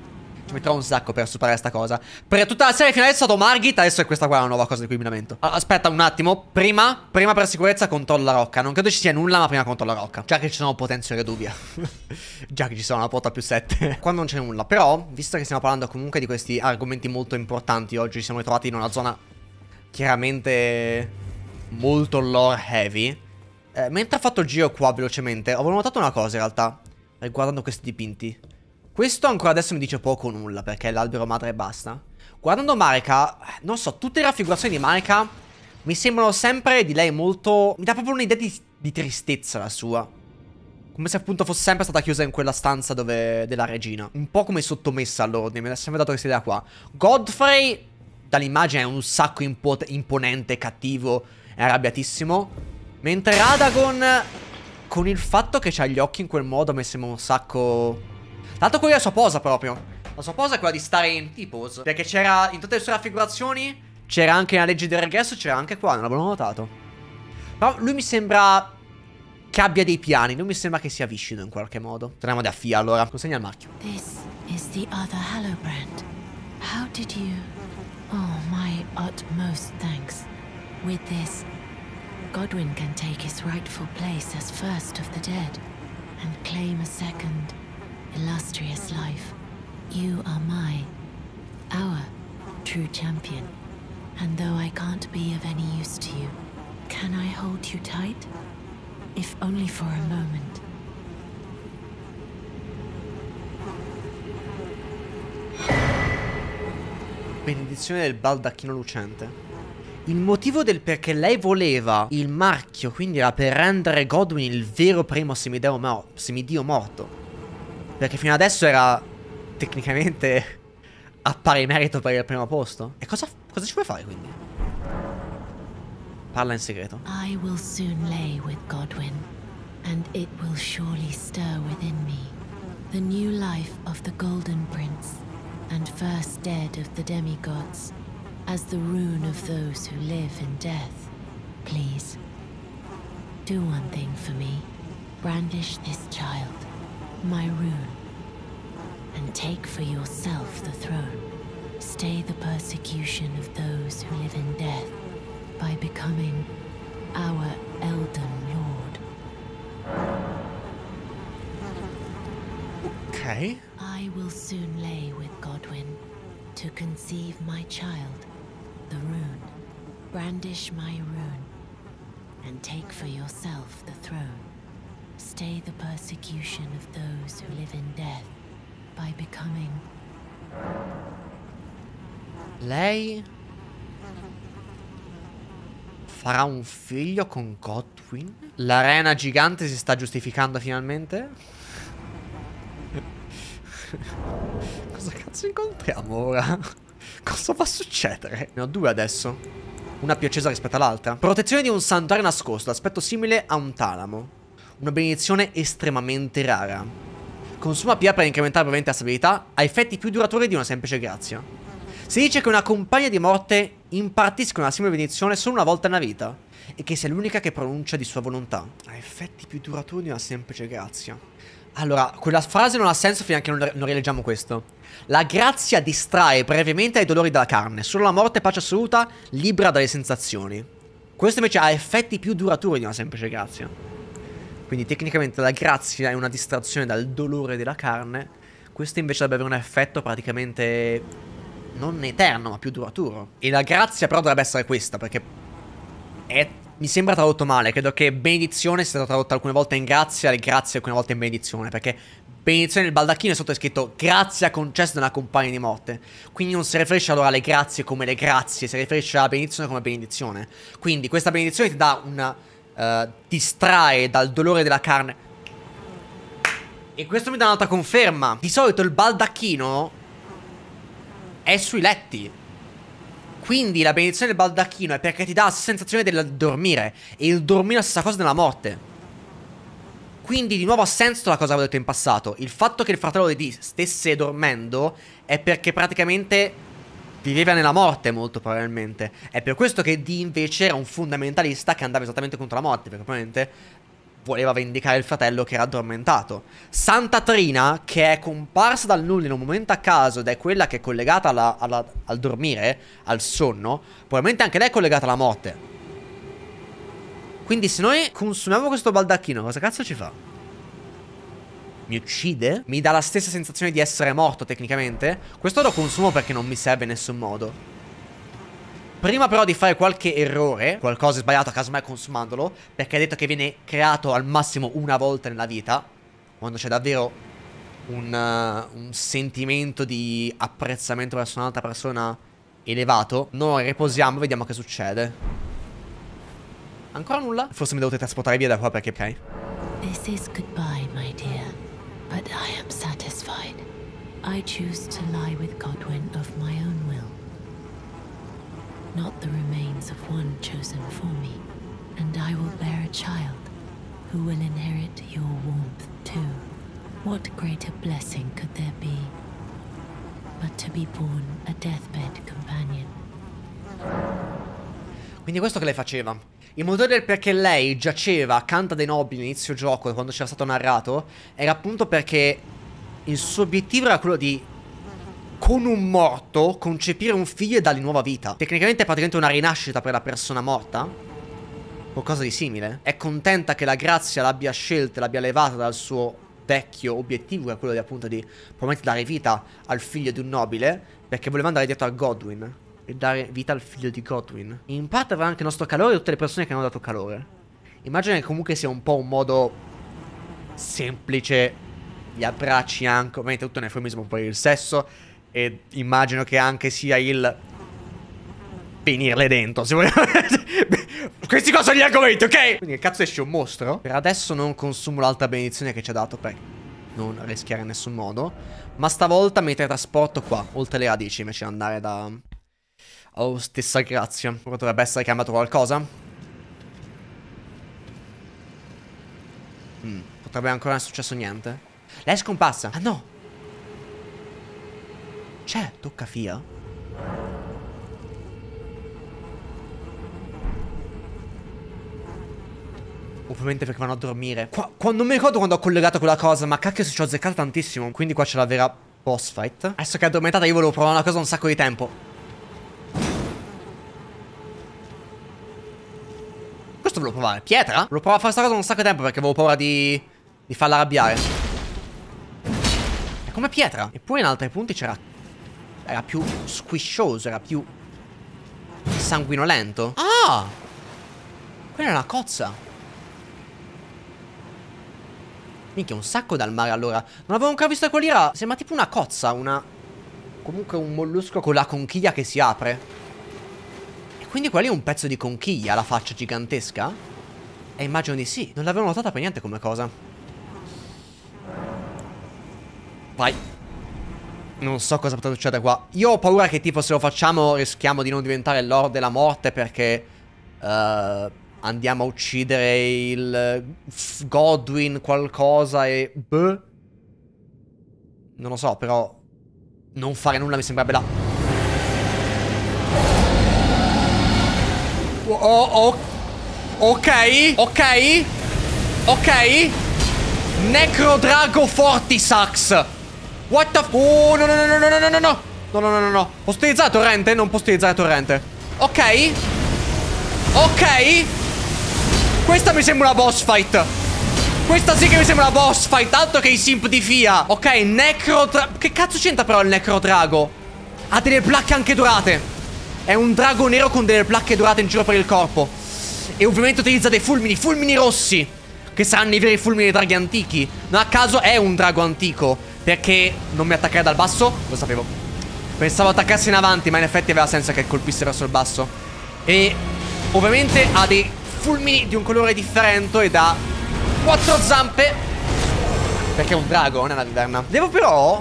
Speaker 1: Ci metterò un sacco per superare sta cosa. Per tutta la serie finale è stato Margit, adesso è questa qua la nuova cosa di cui mi lamento. Aspetta un attimo, prima per sicurezza controllo la rocca. Non credo ci sia nulla, ma prima controllo la rocca. Già che ci sono potenziale dubbia. Già che ci sono una porta più 7. Qua non c'è nulla. Però, visto che stiamo parlando comunque di questi argomenti molto importanti, oggi ci siamo ritrovati in una zona chiaramente molto lore heavy. Mentre ho fatto il giro qua velocemente, avevo notato una cosa in realtà, riguardando questi dipinti. Questo ancora adesso mi dice poco o nulla, perché è l'albero madre e basta. Guardando Marika, non so, tutte le raffigurazioni di Marika mi sembrano sempre di lei molto... Mi dà proprio un'idea di tristezza la sua. Come se appunto fosse sempre stata chiusa in quella stanza della regina. Un po' come sottomessa all'ordine, mi ha sempre dato questa idea qua. Godfrey, dall'immagine, è un sacco imponente, cattivo, è arrabbiatissimo. Mentre Radagon, con il fatto che c'ha gli occhi in quel modo, mi sembra un sacco... Tanto quella è la sua posa proprio. La sua posa è quella di stare in T-pose. Perché c'era in tutte le sue raffigurazioni, c'era anche nella legge del regresso, c'era anche qua, non l'avevo notato. Però lui mi sembra che abbia dei piani, non mi sembra che sia viscido in qualche modo. Torniamo da Fia allora, consegna il marchio.
Speaker 2: This is the other Hallowbrand. How did you... Oh, my utmost thanks. With this, Godwyn can take his rightful place as first of the dead and claim a second, illustrious life. You are our true champion. And though I can't be of any use to you, can I hold you tight? If only for a moment.
Speaker 1: Benedizione del baldacchino lucente. Il motivo del perché lei voleva il marchio, quindi era per rendere Godwyn il vero primo semidio morto. Perché fino adesso era tecnicamente a pari merito per il primo posto. E cosa ci puoi fare quindi? Parla in segreto.
Speaker 2: I will soon lay with Godwyn, and it will surely stir within me the new life of the Golden Prince, and first dead of the demigods, as the rune of those who live in death. Please, do one thing for me. Brandish this child, my rune, and take for yourself the throne. Stay the persecution of those who live in death by becoming our Elden Lord.
Speaker 1: Ok.
Speaker 2: I will soon lay with Godwyn to conceive my child, the rune. Brandish my rune, and take for yourself the throne. Stay the persecution of those who live in death by becoming...
Speaker 1: Lei farà un figlio con Godwyn? L'arena gigante si sta giustificando finalmente? Cosa cazzo incontriamo ora? Cosa va a succedere? Ne ho due adesso. Una più accesa rispetto all'altra. Protezione di un santuario nascosto, aspetto simile a un talamo. Una benedizione estremamente rara. Consuma PA per incrementare brevemente la stabilità. Ha effetti più duraturi di una semplice grazia. Si dice che una compagna di morte impartisca una simile benedizione solo una volta nella vita e che sia l'unica che pronuncia di sua volontà. Ha effetti più duraturi di una semplice grazia. Allora, quella frase non ha senso fino a che non rileggiamo questo. La grazia distrae brevemente dai dolori della carne. Solo la morte e pace assoluta libera dalle sensazioni. Questo invece ha effetti più duraturi di una semplice grazia. Quindi tecnicamente la grazia è una distrazione dal dolore della carne. Questo invece dovrebbe avere un effetto praticamente non eterno, ma più duraturo. E la grazia però dovrebbe essere questa, perché mi sembra tradotto male. Credo che benedizione sia tradotta alcune volte in grazia e grazia alcune volte in benedizione, perché benedizione del baldacchino è sotto è scritto grazia concessa da una compagna di morte. Quindi non si riferisce allora alle grazie come le grazie, si riferisce alla benedizione come benedizione. Quindi questa benedizione ti dà una... distrae dal dolore della carne. E questo mi dà un'altra conferma. Di solito il baldacchino è sui letti. Quindi la benedizione del baldacchino è perché ti dà la sensazione del dormire. E il dormire è la stessa cosa della morte. Quindi di nuovo ha senso la cosa che avevo detto in passato. Il fatto che il fratello di Dee stesse dormendo è perché praticamente viveva nella morte, molto probabilmente. È per questo che Dee invece era un fondamentalista che andava esattamente contro la morte, perché probabilmente voleva vendicare il fratello che era addormentato. Santa Trina, che è comparsa dal nulla in un momento a caso ed è quella che è collegata al dormire, al sonno, probabilmente anche lei è collegata alla morte. Quindi se noi consumiamo questo baldacchino, cosa cazzo ci fa? Mi uccide? Mi dà la stessa sensazione di essere morto tecnicamente? Questo lo consumo perché non mi serve in nessun modo. Prima però di fare qualche errore, qualcosa è sbagliato casomai consumandolo, perché è detto che viene creato al massimo una volta nella vita, quando c'è davvero un sentimento di apprezzamento verso un'altra persona elevato. Noi riposiamo e vediamo che succede. Ancora nulla? Forse mi devo trasportare via da qua perché... Ok.
Speaker 2: This is goodbye, my dear, but I am satisfied. I choose to lie with Godwyn of my own will. Not the remains of one chosen for me, and I will bear a child who will inherit your warmth too. What greater blessing could there be but to be born a deathbed companion?
Speaker 1: Quindi questo che lei faceva. Il motivo del perché lei giaceva accanto a dei nobili all'inizio gioco, quando c'era stato narrato, era appunto perché il suo obiettivo era quello di, con un morto, concepire un figlio e dargli nuova vita. Tecnicamente è praticamente una rinascita per la persona morta. Qualcosa di simile. È contenta che la grazia l'abbia scelta e l'abbia levata dal suo vecchio obiettivo, che è quello di appunto di probabilmente dare vita al figlio di un nobile, perché voleva andare dietro a Godwyn e dare vita al figlio di Godwyn. In parte avrà anche il nostro calore e tutte le persone che hanno dato calore. Immagino che comunque sia un po' un modo semplice. Gli abbracci anche, ovviamente tutto nel eufemismo per il sesso. E immagino che anche sia il venirle dentro, se vogliamo. Questi qua sono gli argomenti, ok? Quindi che cazzo esce un mostro? Per adesso non consumo l'altra benedizione che ci ha dato per non rischiare in nessun modo. Ma stavolta mi teletrasporto qua, oltre le radici, invece di andare da... Oh, stessa grazia. Potrebbe essere cambiato qualcosa? Potrebbe ancora non è successo niente. Lei è scomparsa. Ah no. C'è, tocca Fia. Ovviamente perché vanno a dormire. Non mi ricordo quando ho collegato quella cosa, ma cacchio se ci ho azzeccato tantissimo. Quindi qua c'è la vera boss fight. Adesso che è addormentata io volevo provare una cosa un sacco di tempo. Questo volevo provare. Pietra? Volevo provare a fare questa cosa un sacco di tempo perché avevo paura di farla arrabbiare. È come pietra. Eppure in altri punti c'era... Era più squiscioso, era più sanguinolento. Ah! Quella è una cozza. Minchia, un sacco dal mare allora. Non avevo ancora visto quelli là. Sembra tipo una cozza, comunque un mollusco con la conchiglia che si apre. E quindi quelli è un pezzo di conchiglia, la faccia gigantesca? E immagino di sì. Non l'avevo notata per niente come cosa. Vai. Non so cosa potrà succedere qua. Io ho paura che tipo se lo facciamo rischiamo di non diventare il Lord della Morte perché andiamo a uccidere il Godwyn qualcosa e... Beh. Non lo so, però non fare nulla mi sembra bella. Ok. Necrodrago Fortisax. What the f... Oh, no. No. Posso utilizzare torrente? Non posso utilizzare torrente. Ok. Questa mi sembra una boss fight. Questa sì che mi sembra una boss fight. Altro che i simp di Fia. Ok, Necrodrago. Che cazzo c'entra però il Necrodrago? Ha delle placche anche dorate. È un drago nero con delle placche dorate in giro per il corpo. E ovviamente utilizza dei fulmini rossi, che saranno i veri fulmini dei draghi antichi. Non a caso è un drago antico, perché non mi attaccare dal basso? Lo sapevo. Pensavo attaccarsi in avanti, ma in effetti aveva senso che colpisse verso il basso. E ovviamente ha dei fulmini di un colore differente ed ha 4 zampe, perché è un drago, non è una viverna. Devo però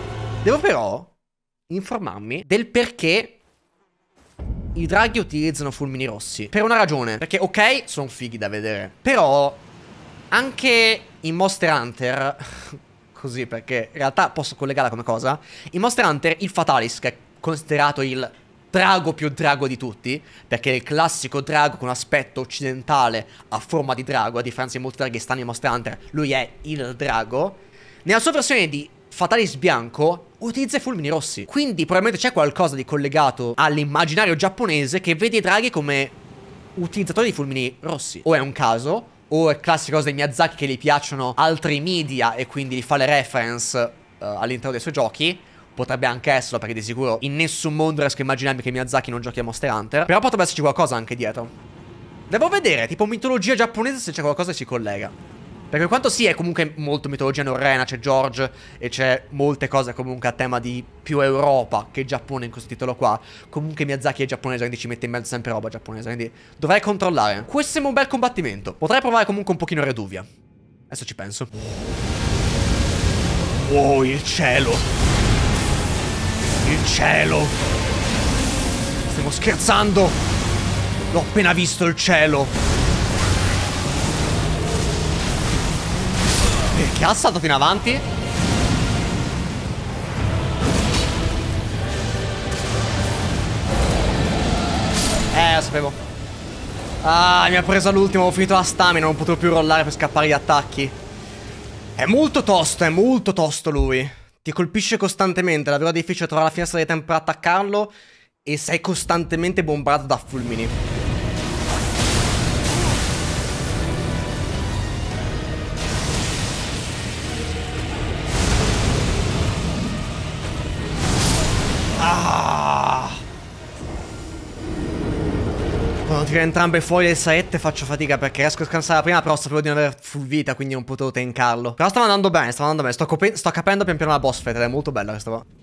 Speaker 1: informarmi del perché i draghi utilizzano fulmini rossi. Per una ragione. Perché ok, sono fighi da vedere, però anche in Monster Hunter così, perché in realtà posso collegarla come cosa. In Monster Hunter il Fatalis, che è considerato il drago più drago di tutti, perché è il classico drago con aspetto occidentale a forma di drago, a differenza di molti draghi stanno in Monster Hunter, lui è il drago. Nella sua versione di Fatalis bianco utilizza i fulmini rossi, quindi probabilmente c'è qualcosa di collegato all'immaginario giapponese che vede i draghi come utilizzatori di fulmini rossi. O è un caso, o è classica cosa di Miyazaki che gli piacciono altri media e quindi gli fa le reference all'interno dei suoi giochi. Potrebbe anche esserlo, perché di sicuro in nessun mondo riesco a immaginarmi che Miyazaki non giochi a Monster Hunter. Però potrebbe esserci qualcosa anche dietro. Devo vedere, tipo mitologia giapponese, se c'è qualcosa che si collega. Perché quanto sì, è comunque molto mitologia norrena, c'è George e c'è molte cose comunque a tema di più Europa che Giappone in questo titolo qua. Comunque Miyazaki è giapponese, quindi ci mette in mezzo sempre roba giapponese, quindi dovrei controllare. Questo sembra un bel combattimento. Potrei provare comunque un pochino Reduvia. Adesso ci penso. Oh, il cielo. Il cielo. Stiamo scherzando. L'ho appena visto il cielo. Perché ha saltato in avanti? Lo sapevo. Ah, mi ha preso all'ultimo, ho finito la stamina, non potevo più rollare per scappare gli attacchi. È molto tosto lui. Ti colpisce costantemente, davvero difficile trovare la finestra di tempo per attaccarlo. E sei costantemente bombardato da fulmini. Quando tiro entrambe fuori le saette faccio fatica perché riesco a scansare la prima, però sapevo di non aver full vita, quindi non potevo tankarlo. Però stava andando bene, sto capendo pian piano la boss fight ed è molto bella questa qua.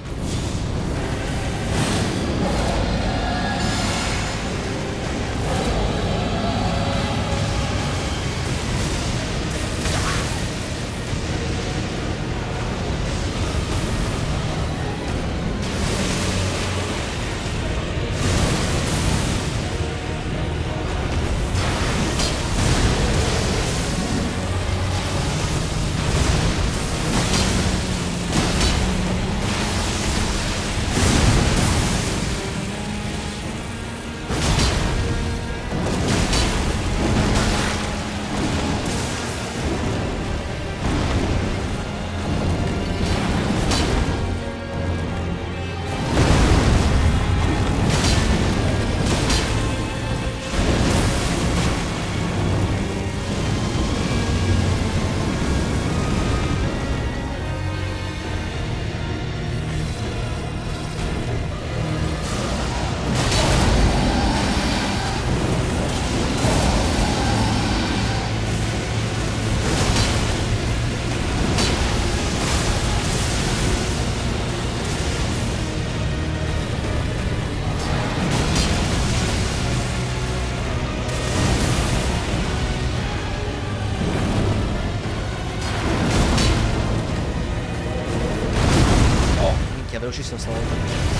Speaker 1: Velocissimo stavolta.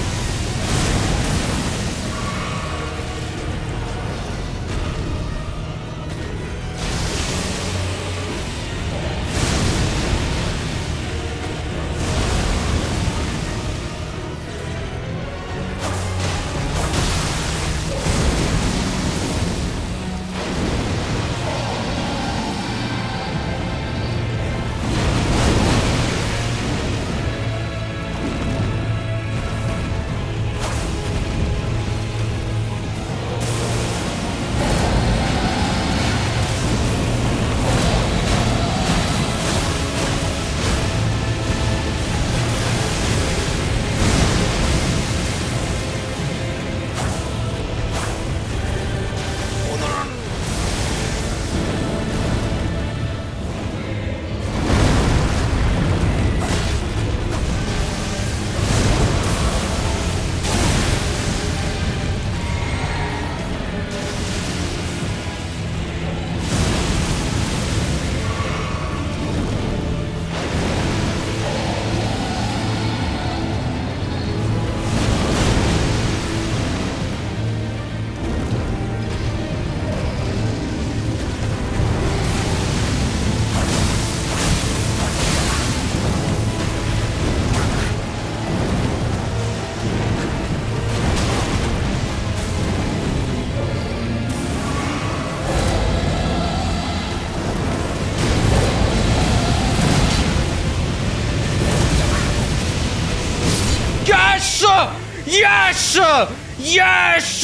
Speaker 1: Yes! Yes! Yes!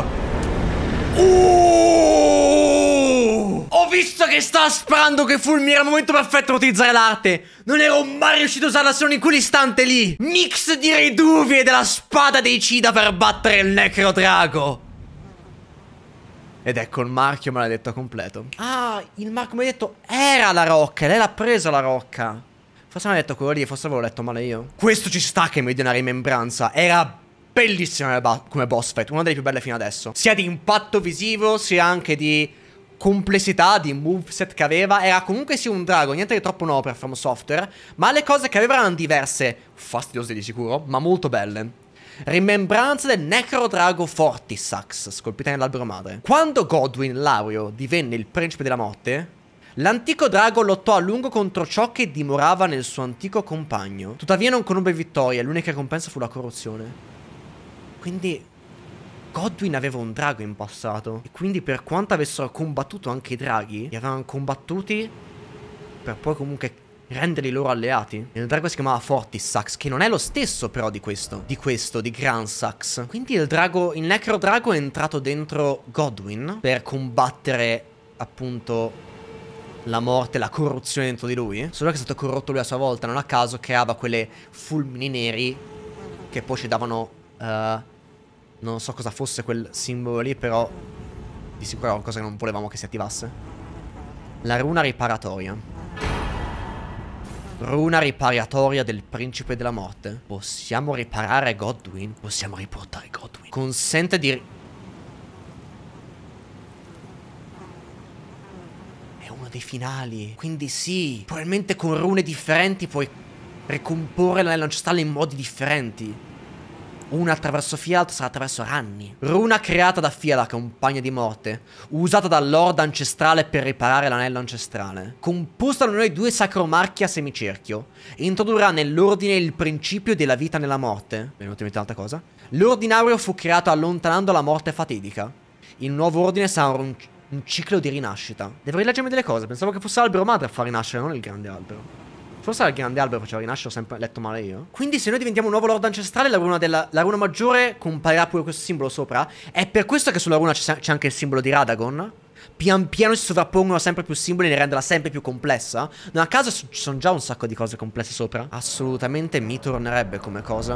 Speaker 1: Ho visto che sta sparando che fulmine. Era il momento perfetto per utilizzare l'arte. Non ero mai riuscito a usarla se non in quell'istante lì. Mix di Reduvie e della spada dei Cida per battere il Necrodrago. Ed ecco il marchio maledetto completo. Ah, il marchio maledetto era la rocca. Lei l'ha presa la rocca. Forse mi ha detto quello lì, forse avevo letto male io. Questo ci sta che mi dia una rimembranza. Era bellissima come boss fight, una delle più belle fino adesso. Sia di impatto visivo, sia anche di complessità, di moveset che aveva. Era comunque sì un drago, niente di troppo nuovo per From Software, ma le cose che aveva erano diverse, fastidiose di sicuro, ma molto belle. Rimembranza del Necrodrago Fortisax, scolpita nell'albero madre. Quando Godwyn Laurio divenne il principe della morte, l'antico drago lottò a lungo contro ciò che dimorava nel suo antico compagno. Tuttavia non conobbe vittoria, l'unica ricompensa fu la corruzione. Quindi Godwyn aveva un drago in passato. E quindi per quanto avessero combattuto anche i draghi, li avevano combattuti per poi comunque renderli loro alleati. E il drago si chiamava Fortisax, che non è lo stesso però di Gransax. Quindi il Necrodrago è entrato dentro Godwyn per combattere appunto la morte, la corruzione dentro di lui. Solo che è stato corrotto lui a sua volta. Non a caso creava quelle fulmini neri che poi ci davano non so cosa fosse quel simbolo lì, però di sicuro era qualcosa che non volevamo che si attivasse. La runa riparatoria. Runa riparatoria del principe della morte. Possiamo riparare Godwyn? Possiamo riportare Godwyn. Consente di... È uno dei finali. Quindi sì, probabilmente con rune differenti puoi ricomporre l'anello ancestrale in modi differenti. Una attraverso Fia, l'altra sarà attraverso Ranni. Runa creata da Fia, la compagna di morte, usata dal Lord ancestrale per riparare l'anello ancestrale. Composta da noi due sacromarchi a semicerchio. Introdurrà nell'ordine il principio della vita nella morte. Venuto in mente un'altra cosa. L'ordinario fu creato allontanando la morte fatidica. Il nuovo ordine sarà un ciclo di rinascita. Devo rileggermi delle cose. Pensavo che fosse l'albero madre a far rinascere, non il grande albero. Forse era il grande albero faceva rinascere, ho sempre letto male io. Quindi se noi diventiamo un nuovo Lord ancestrale, la runa maggiore comparirà pure questo simbolo sopra. È per questo che sulla runa c'è anche il simbolo di Radagon. Pian piano si sovrappongono sempre più simboli e renderla sempre più complessa. Non a caso ci sono già un sacco di cose complesse sopra. Assolutamente mi tornerebbe come cosa.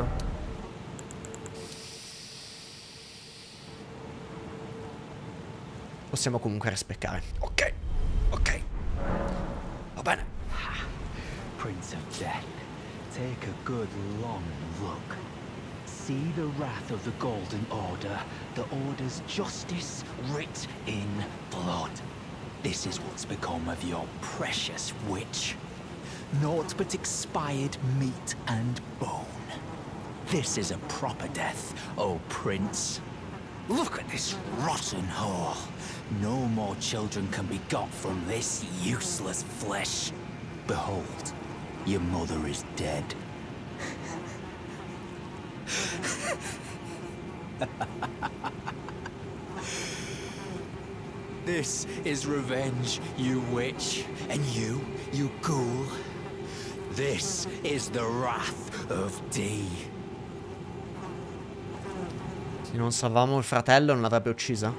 Speaker 1: Possiamo comunque rispeccare. Ok, ok. Va bene.
Speaker 3: Prince of Death, take a good long look. See the wrath of the Golden Order, the Order's justice writ in blood. This is what's become of your precious witch. Naught but expired meat and bone. This is a proper death, O Prince. Look at this rotten whore. No more children can be got from this useless flesh. Behold, your mother is dead. This is revenge, you witch. And you ghoul. This is the wrath of D.
Speaker 1: Se non salvavamo il fratello non l'avrebbe uccisa?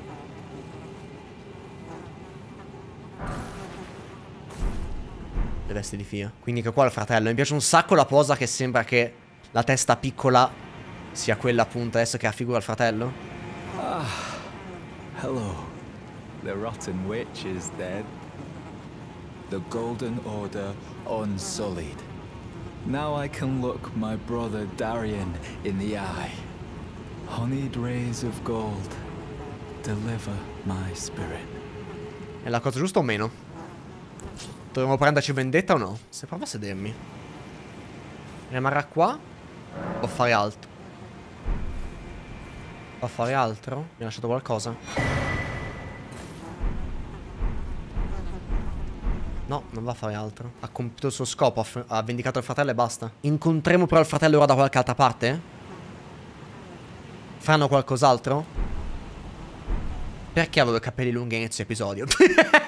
Speaker 1: Le vesti di Fia. Quindi che qua è il fratello. Mi piace un sacco la posa che sembra che la testa piccola sia quella appunto adesso che raffigura il fratello.
Speaker 3: Ah, hello. The rotten witch is dead. The Golden Order unsullied. Now I can look my brother Darian in the eye. Honeyed rays of gold, deliver my spirit.
Speaker 1: È la cosa giusta o meno? Dovremmo prenderci vendetta o no? Se provo a sedermi. Rimarrà qua? O fare altro? O fare altro? Mi ha lasciato qualcosa? No, non va a fare altro. Ha compiuto il suo scopo, ha vendicato il fratello e basta. Incontremo però il fratello ora da qualche altra parte? Faranno qualcos'altro? Perché avevo i capelli lunghi a inizio episodio?